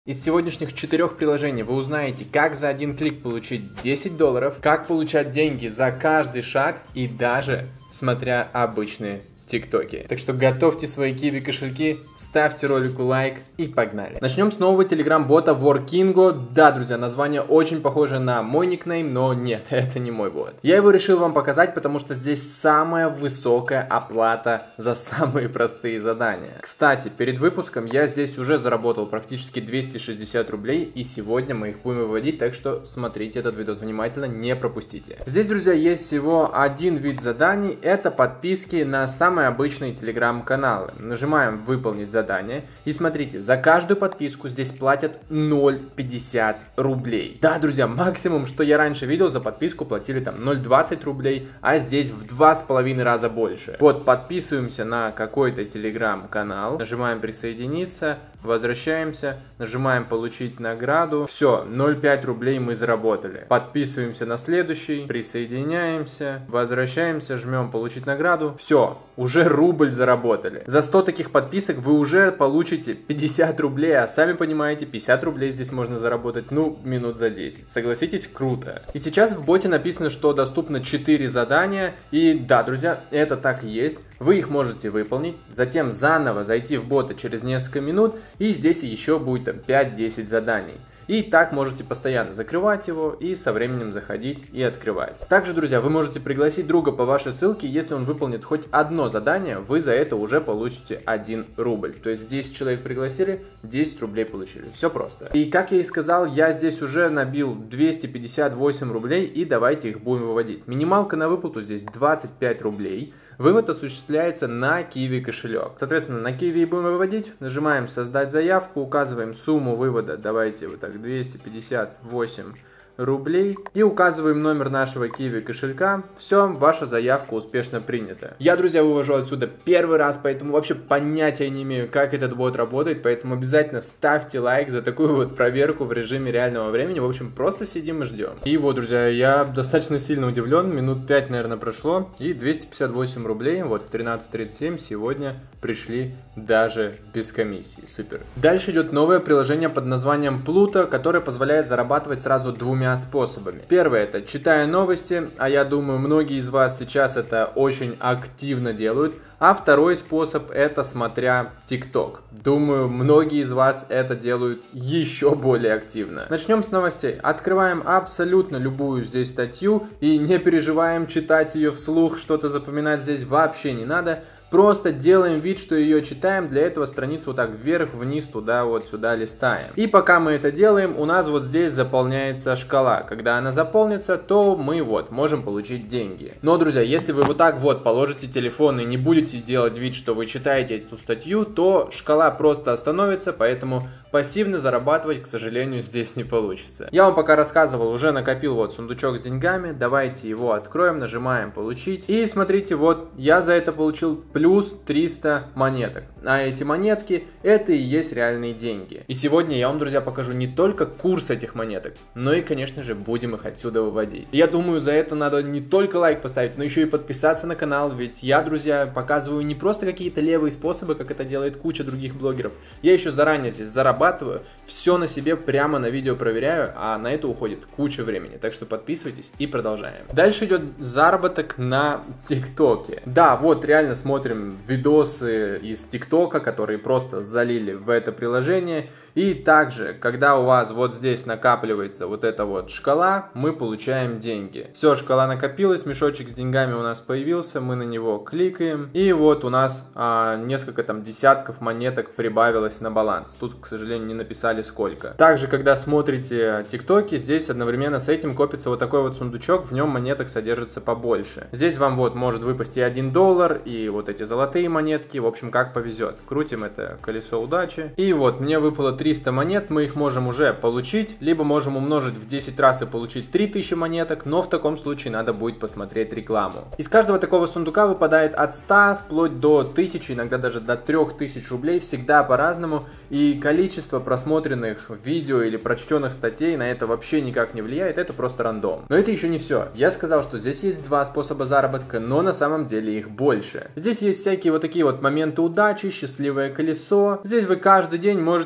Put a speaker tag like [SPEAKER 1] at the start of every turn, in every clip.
[SPEAKER 1] Из сегодняшних 4 приложений вы узнаете, как за один клик получить $10, как получать деньги за каждый шаг и даже смотря обычные тиктоки. Так что готовьте свои Kiwi кошельки, ставьте ролику лайк и погнали. Начнем с нового телеграм-бота Workingo. Да, друзья, название очень похоже на мой никнейм, но нет, это не мой бот. Я его решил вам показать, потому что здесь самая высокая оплата за самые простые задания. Кстати, перед выпуском я здесь уже заработал практически 260 рублей, и сегодня мы их будем выводить, так что смотрите этот видос внимательно, не пропустите. Здесь, друзья, есть всего один вид заданий, это подписки на самые обычные телеграм-каналы. Нажимаем выполнить задание и смотрите, за каждую подписку здесь платят 0,50 рублей. Да, друзья, максимум, что я раньше видел, за подписку платили там 0,20 рублей, а здесь в 2,5 раза больше. Вот, подписываемся на какой-то телеграм-канал, нажимаем присоединиться, возвращаемся, нажимаем получить награду. Все, 0,5 рублей мы заработали. Подписываемся на следующий, присоединяемся, возвращаемся, жмем получить награду. Все, уже рубль заработали. За 100 таких подписок вы уже получите 50 рублей, а сами понимаете, 50 рублей здесь можно заработать, ну, минут за 10. Согласитесь, круто. И сейчас в боте написано, что доступно 4 задания, и да, друзья, это так и есть. Вы их можете выполнить, затем заново зайти в бота через несколько минут, и здесь еще будет там 5-10 заданий. И так можете постоянно закрывать его и со временем заходить и открывать. Также, друзья, вы можете пригласить друга по вашей ссылке, если он выполнит хоть одно задание, вы за это уже получите 1 рубль. То есть 10 человек пригласили, 10 рублей получили. Все просто. И как я и сказал, я здесь уже набил 258 рублей, и давайте их будем выводить. Минималка на выплату здесь 25 рублей. Вывод осуществляется на Kiwi кошелек. Соответственно, на Kiwi будем выводить. Нажимаем создать заявку, указываем сумму вывода. Давайте вот так 258 рублей. И указываем номер нашего Kiwi кошелька. Все, ваша заявка успешно принята. Я, друзья, вывожу отсюда первый раз, поэтому вообще понятия не имею, как этот бот работает. Поэтому обязательно ставьте лайк за такую вот проверку в режиме реального времени. В общем, просто сидим и ждем. И вот, друзья, я достаточно сильно удивлен. Минут 5, наверное, прошло. И 258 рублей вот в 13:37 сегодня пришли даже без комиссии. Супер. Дальше идет новое приложение под названием Pluto, которое позволяет зарабатывать сразу двумя способами. Первое — это читая новости, а я думаю, многие из вас сейчас это очень активно делают. А второй способ — это смотря ТикТок. Думаю, многие из вас это делают еще более активно. Начнем с новостей. Открываем абсолютно любую здесь статью и не переживаем читать ее вслух, что-то запоминать здесь вообще не надо. Просто делаем вид, что ее читаем, для этого страницу вот так вверх, вниз, туда, вот сюда листаем. И пока мы это делаем, у нас вот здесь заполняется шкала. Когда она заполнится, то мы вот можем получить деньги. Но, друзья, если вы вот так вот положите телефон и не будете делать вид, что вы читаете эту статью, то шкала просто остановится, поэтому пассивно зарабатывать, к сожалению, здесь не получится. Я вам пока рассказывал, уже накопил вот сундучок с деньгами, давайте его откроем, нажимаем получить. И смотрите, вот я за это получил плюс 300 монеток. А эти монетки — это и есть реальные деньги. И сегодня я вам, друзья, покажу не только курс этих монеток, но и, конечно же, будем их отсюда выводить. Я думаю, за это надо не только лайк поставить, но еще и подписаться на канал, ведь я, друзья, показываю не просто какие-то левые способы, как это делает куча других блогеров. Я еще заранее здесь зарабатываю, все на себе прямо на видео проверяю, а на это уходит куча времени. Так что подписывайтесь и продолжаем. Дальше идет заработок на ТикТоке. Да, вот реально смотрим видосы из ТикТока, которые просто залили в это приложение. И также, когда у вас вот здесь накапливается вот эта вот шкала, мы получаем деньги. Все, шкала накопилась, мешочек с деньгами у нас появился, мы на него кликаем. И вот у нас несколько там десятков монеток прибавилось на баланс. Тут, к сожалению, не написали сколько. Также, когда смотрите ТикТоки, здесь одновременно с этим копится вот такой вот сундучок, в нем монеток содержится побольше. Здесь вам вот может выпасть и $1, и вот эти золотые монетки, в общем, как повезет. Крутим это колесо удачи. И вот мне выпало 300 монет, мы их можем уже получить, либо можем умножить в 10 раз и получить 3000 монеток, но в таком случае надо будет посмотреть рекламу. Из каждого такого сундука выпадает от 100 вплоть до 1000, иногда даже до 3000 рублей, всегда по-разному, и количество просмотренных видео или прочтенных статей на это вообще никак не влияет, это просто рандом. Но это еще не все. Я сказал, что здесь есть два способа заработка, но на самом деле их больше. Здесь есть всякие вот такие вот моменты удачи, счастливое колесо. Здесь вы каждый день можете собирать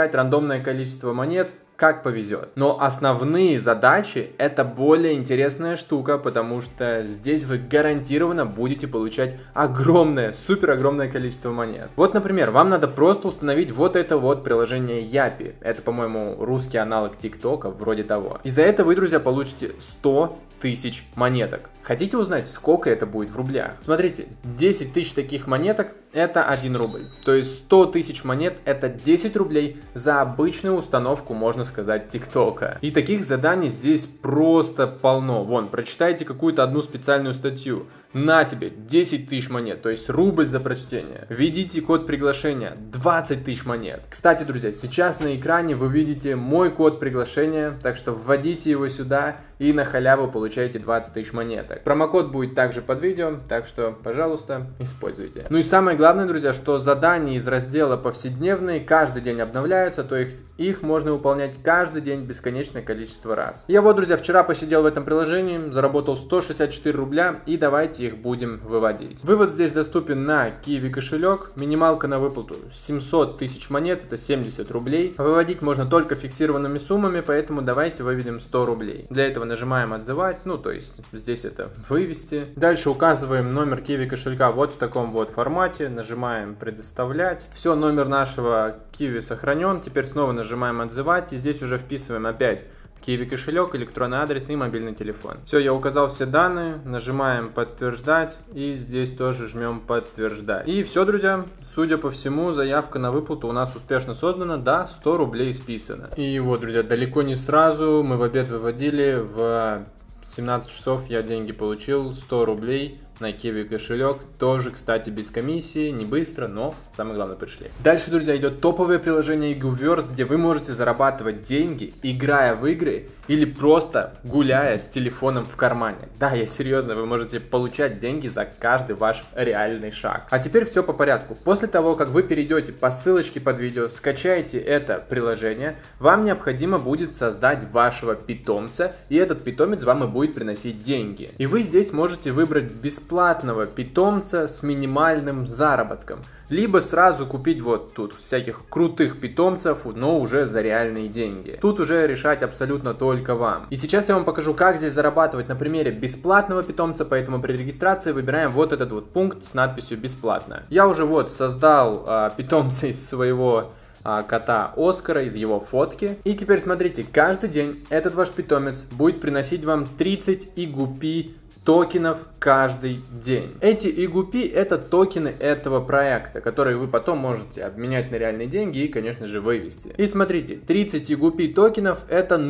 [SPEAKER 1] собирать рандомное количество монет, как повезет. Но основные задачи — это более интересная штука, потому что здесь вы гарантированно будете получать огромное, супер огромное количество монет. Вот, например, вам надо просто установить вот это вот приложение Yapi. Это, по-моему, русский аналог ТикТока, вроде того. И за это вы, друзья, получите 100 тысяч монеток. Хотите узнать, сколько это будет в рублях? Смотрите, 10 тысяч таких монеток — это 1 рубль. То есть 100 тысяч монет — это 10 рублей за обычную установку, можно сказать, ТикТока. И таких заданий здесь просто полно. Вон, прочитайте какую-то одну специальную статью. На тебе 10 тысяч монет, то есть рубль за прочтение. Введите код приглашения, 20 тысяч монет. Кстати, друзья, сейчас на экране вы видите мой код приглашения, так что вводите его сюда и на халяву получаете 20 тысяч монеток. Промокод будет также под видео, так что, пожалуйста, используйте. Ну и самое главное, друзья, что задания из раздела повседневные каждый день обновляются, то есть их можно выполнять каждый день бесконечное количество раз. Я вот, друзья, вчера посидел в этом приложении, заработал 164 рубля, и давайте их будем выводить. Вывод здесь доступен на Kiwi кошелек. Минималка на выплату 700 тысяч монет, это 70 рублей. Выводить можно только фиксированными суммами, поэтому давайте выведем 100 рублей. Для этого нажимаем отзывать, ну то есть здесь это вывести. Дальше указываем номер Kiwi кошелька вот в таком вот формате. Нажимаем предоставлять. Все, номер нашего Kiwi сохранен. Теперь снова нажимаем отзывать и здесь уже вписываем опять Kiwi кошелек, электронный адрес и мобильный телефон. Все, я указал все данные, нажимаем подтверждать и здесь тоже жмем подтверждать. И все, друзья, судя по всему, заявка на выплату у нас успешно создана, да, 100 рублей списано. И вот, друзья, далеко не сразу мы в обед выводили, в 17 часов я деньги получил, 100 рублей. На Kiwi кошелек, тоже, кстати, без комиссии, не быстро, но самое главное пришли. Дальше, друзья, идет топовое приложение Eguverse, где вы можете зарабатывать деньги, играя в игры или просто гуляя с телефоном в кармане. Да, я серьезно, вы можете получать деньги за каждый ваш реальный шаг. А теперь все по порядку. После того, как вы перейдете по ссылочке под видео, скачаете это приложение, вам необходимо будет создать вашего питомца, и этот питомец вам и будет приносить деньги. И вы здесь можете выбрать бесплатного питомца с минимальным заработком. Либо сразу купить вот тут всяких крутых питомцев, но уже за реальные деньги. Тут уже решать абсолютно только вам. И сейчас я вам покажу, как здесь зарабатывать на примере бесплатного питомца, поэтому при регистрации выбираем вот этот вот пункт с надписью «Бесплатно». Я уже вот создал питомца из своего кота Оскара, из его фотки. И теперь смотрите, каждый день этот ваш питомец будет приносить вам 30 игупи токенов каждый день. Эти игупи — это токены этого проекта, которые вы потом можете обменять на реальные деньги и, конечно же, вывести. И смотрите, 30 игупи токенов — это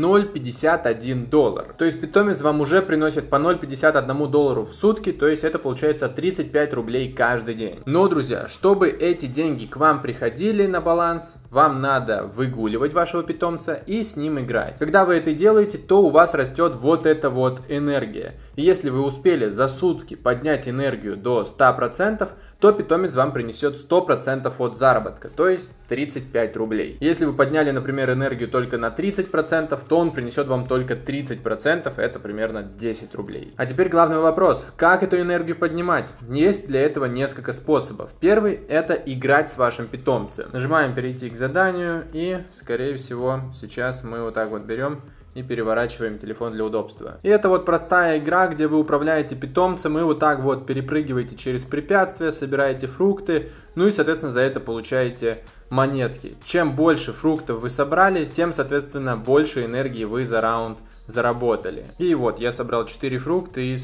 [SPEAKER 1] 0,51 доллар. То есть питомец вам уже приносит по 0,51 доллару в сутки, то есть это получается 35 рублей каждый день. Но, друзья, чтобы эти деньги к вам приходили на баланс, вам надо выгуливать вашего питомца и с ним играть. Когда вы это делаете, то у вас растет вот эта вот энергия. И если вы успели за сутки поднять энергию до 100%, то питомец вам принесет 100% от заработка, то есть 35 рублей. Если вы подняли, например, энергию только на 30%, то он принесет вам только 30%, это примерно 10 рублей. А теперь главный вопрос, как эту энергию поднимать? Есть для этого несколько способов. Первый — это играть с вашим питомцем. Нажимаем перейти к заданию и, скорее всего, сейчас мы вот так вот берем и переворачиваем телефон для удобства. И это вот простая игра, где вы управляете питомцем и вот так вот перепрыгиваете через препятствия, собираете фрукты, ну и, соответственно, за это получаете монетки. Чем больше фруктов вы собрали, тем, соответственно, больше энергии вы за раунд заработали. И вот я собрал 4 фрукта и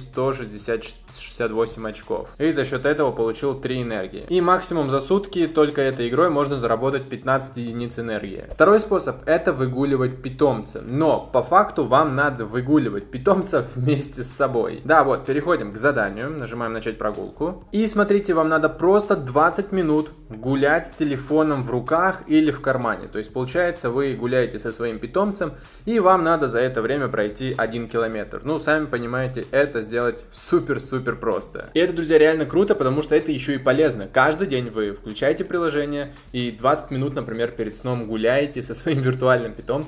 [SPEAKER 1] 168 очков. И за счет этого получил 3 энергии. И максимум за сутки только этой игрой можно заработать 15 единиц энергии. Второй способ — это выгуливать питомца. Но по факту вам надо выгуливать питомца вместе с собой. Да, вот, переходим к заданию. Нажимаем начать прогулку. И смотрите, вам надо просто 20 минут гулять с телефоном в руках или в кармане. То есть получается, вы гуляете со своим питомцем, и вам надо за это время пройти 1 километр. Ну, сами понимаете, это сделать супер-супер просто. И это, друзья, реально круто, потому что это еще и полезно. Каждый день вы включаете приложение и 20 минут, например, перед сном гуляете со своим виртуальным питомцем,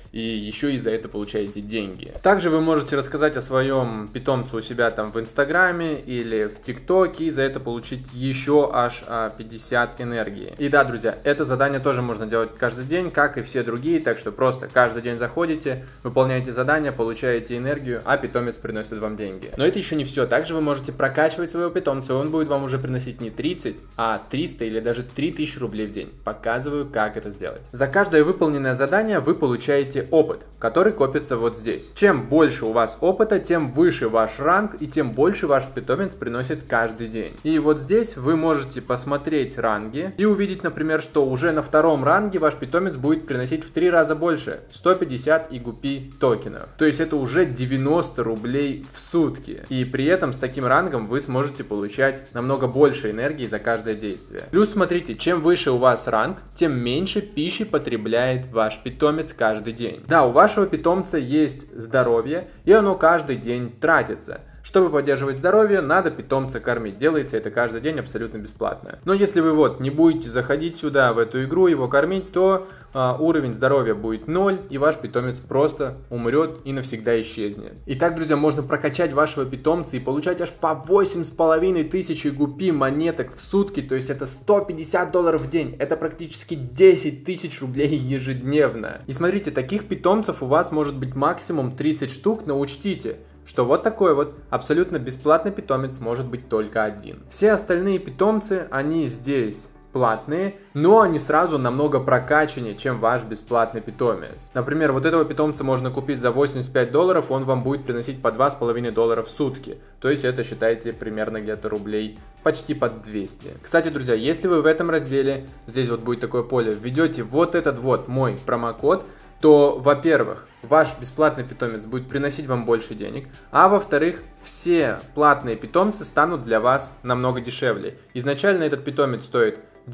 [SPEAKER 1] и еще и за это получаете деньги. Также вы можете рассказать о своем питомце у себя там в Инстаграме или в ТикТоке и за это получить еще аж 50 энергии. И да, друзья, это задание тоже можно делать каждый день, как и все другие, так что просто каждый день заходите, выполняете задание, получаете энергию, а питомец приносит вам деньги. Но это еще не все. Также вы можете прокачивать своего питомца, и он будет вам уже приносить не 30, а 300 или даже 3000 рублей в день. Показываю, как это сделать. За каждое выполненное задание вы получаете опыт, который копится вот здесь. Чем больше у вас опыта, тем выше ваш ранг и тем больше ваш питомец приносит каждый день. И вот здесь вы можете посмотреть ранги и увидеть, например, что уже на втором ранге ваш питомец будет приносить в 3 раза больше, 150 игупи токенов. То есть это уже 90 рублей в сутки. И при этом с таким рангом вы сможете получать намного больше энергии за каждое действие. Плюс смотрите, чем выше у вас ранг, тем меньше пищи потребляет ваш питомец каждый день. Да, у вашего питомца есть здоровье, и оно каждый день тратится. Чтобы поддерживать здоровье, надо питомца кормить. Делается это каждый день абсолютно бесплатно. Но если вы вот не будете заходить сюда, в эту игру, его кормить, то уровень здоровья будет 0, и ваш питомец просто умрет и навсегда исчезнет. Итак, друзья, можно прокачать вашего питомца и получать аж по 8500 гупи монеток в сутки, то есть это $150 в день. Это практически 10 тысяч рублей ежедневно. И смотрите, таких питомцев у вас может быть максимум 30 штук, но учтите, что вот такой вот абсолютно бесплатный питомец может быть только один. Все остальные питомцы, они здесь платные, но они сразу намного прокачаннее, чем ваш бесплатный питомец. Например, вот этого питомца можно купить за $85, он вам будет приносить по $2,5 в сутки. То есть это, считайте, примерно где-то рублей почти под 200. Кстати, друзья, если вы в этом разделе, здесь вот будет такое поле, введете вот этот вот мой промокод, то, во-первых, ваш бесплатный питомец будет приносить вам больше денег, а во-вторых, все платные питомцы станут для вас намного дешевле. Изначально этот питомец стоит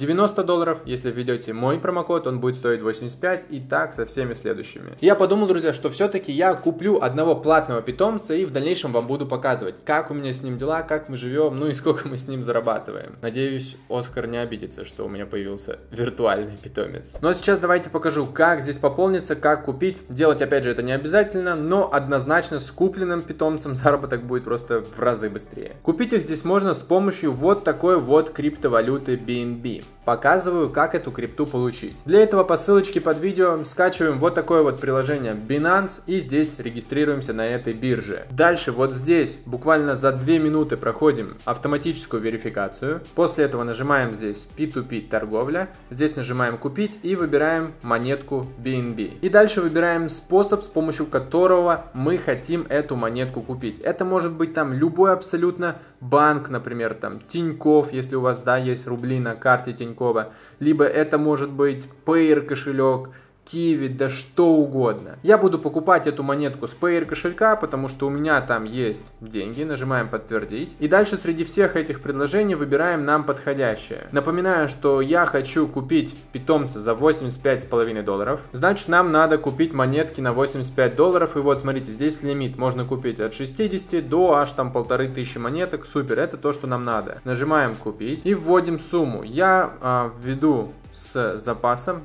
[SPEAKER 1] $90, если введете мой промокод, он будет стоить 85, и так со всеми следующими. Я подумал, друзья, что все-таки я куплю одного платного питомца и в дальнейшем вам буду показывать, как у меня с ним дела, как мы живем, ну и сколько мы с ним зарабатываем. Надеюсь, Оскар не обидится, что у меня появился виртуальный питомец. Ну а сейчас давайте покажу, как здесь пополниться, как купить. Делать, опять же, это не обязательно, но однозначно с купленным питомцем заработок будет просто в разы быстрее. Купить их здесь можно с помощью вот такой вот криптовалюты BNB. Показываю, как эту крипту получить. Для этого по ссылочке под видео скачиваем вот такое вот приложение Binance и здесь регистрируемся на этой бирже. Дальше вот здесь буквально за 2 минуты проходим автоматическую верификацию. После этого нажимаем здесь P2P торговля. Здесь нажимаем купить и выбираем монетку BNB. И дальше выбираем способ, с помощью которого мы хотим эту монетку купить. Это может быть там любой абсолютно банк, например, там Тинькофф, если у вас, да, есть рубли на карте Тинькова, либо это может быть Payer кошелек, Kiwi, да что угодно. Я буду покупать эту монетку с Payer кошелька, потому что у меня там есть деньги. Нажимаем подтвердить. И дальше среди всех этих предложений выбираем нам подходящее. Напоминаю, что я хочу купить питомца за $85,5. Значит, нам надо купить монетки на $85. И вот, смотрите, здесь лимит. Можно купить от 60 до аж там 1500 монеток. Супер, это то, что нам надо. Нажимаем купить и вводим сумму. Я введу с запасом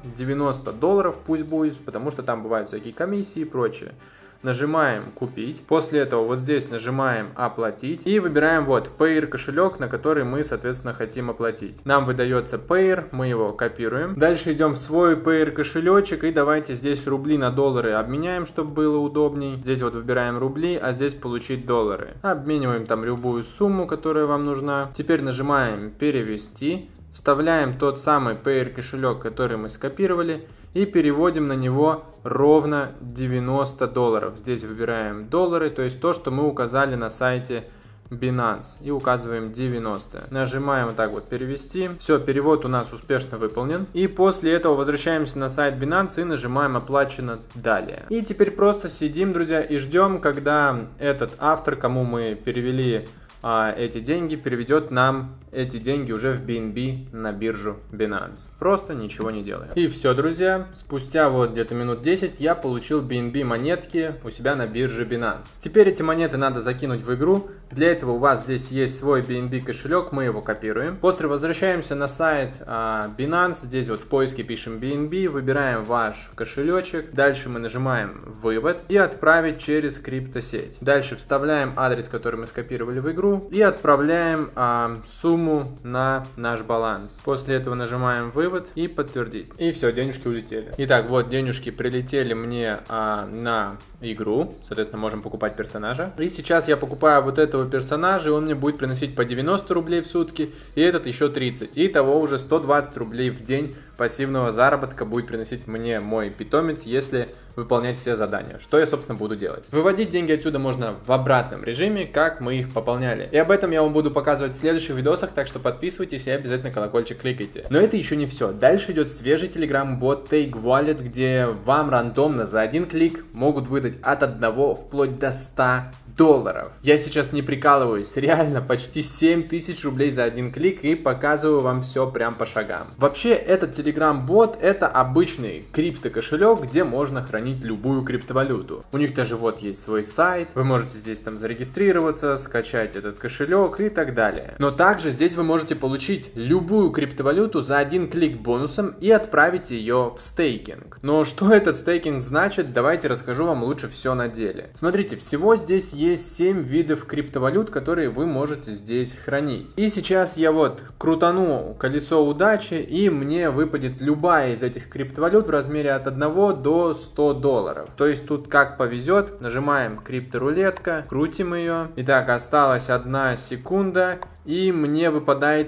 [SPEAKER 1] $90, пусть будет, потому что там бывают всякие комиссии и прочее. Нажимаем купить. После этого вот здесь нажимаем оплатить. И выбираем вот Payer кошелек, на который мы, соответственно, хотим оплатить. Нам выдается Payer, мы его копируем. Дальше идем в свой Payer кошелечек. И давайте здесь рубли на доллары обменяем, чтобы было удобней. Здесь вот выбираем рубли, а здесь получить доллары. Обмениваем там любую сумму, которая вам нужна. Теперь нажимаем перевести. Вставляем тот самый Payer кошелек, который мы скопировали, и переводим на него ровно $90. Здесь выбираем доллары, то есть то, что мы указали на сайте Binance, и указываем 90. Нажимаем вот так вот перевести. Все, перевод у нас успешно выполнен. И после этого возвращаемся на сайт Binance и нажимаем оплачено далее. И теперь просто сидим, друзья, и ждем, когда этот автор, кому мы перевели эти деньги, переведет нам эти деньги уже в BNB на биржу Binance. Просто ничего не делая. И все, друзья, спустя вот где-то минут 10 я получил BNB монетки у себя на бирже Binance. Теперь эти монеты надо закинуть в игру. Для этого у вас здесь есть свой BNB кошелек, мы его копируем. После возвращаемся на сайт Binance, здесь вот в поиске пишем BNB, выбираем ваш кошелечек, дальше мы нажимаем вывод и отправить через криптосеть. Дальше вставляем адрес, который мы скопировали в игру и отправляем сумму на наш баланс. После этого нажимаем вывод и подтвердить. И все, денежки улетели. Итак, вот денежки прилетели мне на игру, соответственно, можем покупать персонажа. И сейчас я покупаю вот этого персонажа, и он мне будет приносить по 90 рублей в сутки, и этот еще 30. И того уже 120 рублей в день пассивного заработка будет приносить мне мой питомец, если выполнять все задания. Что я, собственно, буду делать? Выводить деньги отсюда можно в обратном режиме, как мы их пополняли. И об этом я вам буду показывать в следующих видосах, так что подписывайтесь и обязательно колокольчик кликайте. Но это еще не все. Дальше идет свежий телеграм-бот Take Wallet, где вам рандомно за один клик могут выдать от 1 вплоть до 100 долларов. Я сейчас не прикалываюсь, реально почти 7000 рублей за один клик, и показываю вам все прям по шагам. Вообще, этот телеграм-бот это обычный крипто-кошелек, где можно хранить любую криптовалюту. У них даже вот есть свой сайт, вы можете здесь там зарегистрироваться, скачать этот кошелек и так далее. Но также здесь вы можете получить любую криптовалюту за один клик бонусом и отправить ее в стейкинг. Но что этот стейкинг значит, давайте расскажу вам лучше все на деле. Смотрите, всего здесь есть 7 видов криптовалют, которые вы можете здесь хранить. И сейчас я вот крутану колесо удачи, и мне выпадет любая из этих криптовалют в размере от 1 до 100 долларов. То есть тут как повезет, нажимаем крипторулетка, крутим ее. Итак, осталась 1 секунда, и мне выпадает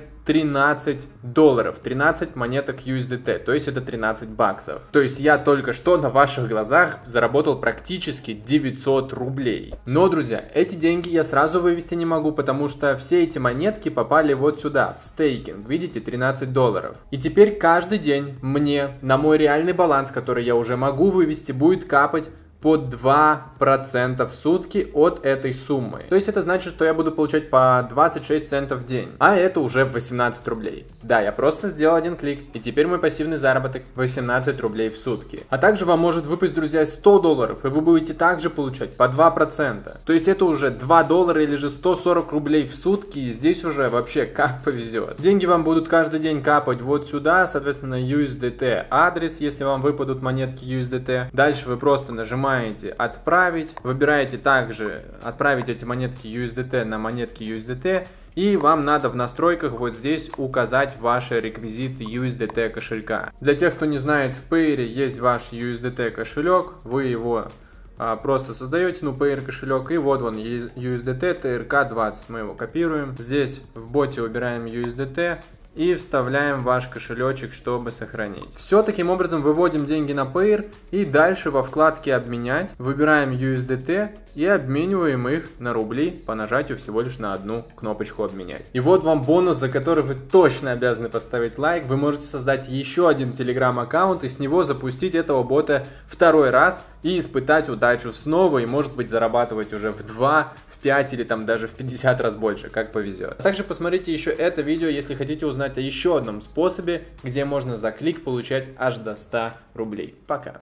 [SPEAKER 1] 13 долларов, 13 монеток USDT, то есть это 13 баксов. То есть я только что на ваших глазах заработал практически 900 рублей. Но, друзья, эти деньги я сразу вывести не могу, потому что все эти монетки попали вот сюда, в стейкинг, видите, 13 долларов. И теперь каждый день мне на мой реальный баланс, который я уже могу вывести, будет капать по 2% в сутки от этой суммы. То есть это значит, что я буду получать по 26 центов в день. А это уже 18 рублей. Да, я просто сделал один клик, и теперь мой пассивный заработок 18 рублей в сутки. А также вам может выпасть, друзья, 100 долларов, и вы будете также получать по 2%. То есть это уже 2 доллара или же 140 рублей в сутки, и здесь уже вообще как повезет. Деньги вам будут каждый день капать вот сюда, соответственно, USDT адрес, если вам выпадут монетки USDT. Дальше вы просто нажимаете отправить, выбираете также отправить эти монетки USDT на монетки USDT, и вам надо в настройках вот здесь указать ваши реквизиты USDT кошелька. Для тех, кто не знает, в Payeer есть ваш USDT кошелек, вы его просто создаете, Payeer кошелек, и вот он USDT TRK20, мы его копируем, здесь в боте выбираем USDT и вставляем ваш кошелечек, чтобы сохранить. Все, таким образом выводим деньги на Payeer, и дальше во вкладке обменять выбираем USDT и обмениваем их на рубли по нажатию всего лишь на одну кнопочку обменять. И вот вам бонус, за который вы точно обязаны поставить лайк. Вы можете создать еще один телеграм-аккаунт и с него запустить этого бота второй раз и испытать удачу снова, и может быть зарабатывать уже в 2, 5 или там даже в 50 раз больше, как повезет. Также посмотрите еще это видео, если хотите узнать о еще одном способе, где можно за клик получать аж до 100 рублей. Пока!